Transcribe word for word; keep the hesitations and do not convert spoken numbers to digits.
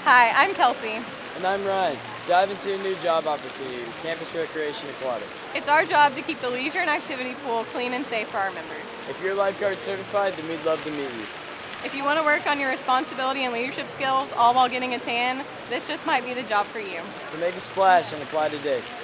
Hi, I'm Kelsey. And I'm Ryan. Dive into a new job opportunity with Campus Recreation Aquatics. It's our job to keep the leisure and activity pool clean and safe for our members. If you're lifeguard certified, then we'd love to meet you. If you want to work on your responsibility and leadership skills, all while getting a tan, this just might be the job for you. So make a splash and apply today.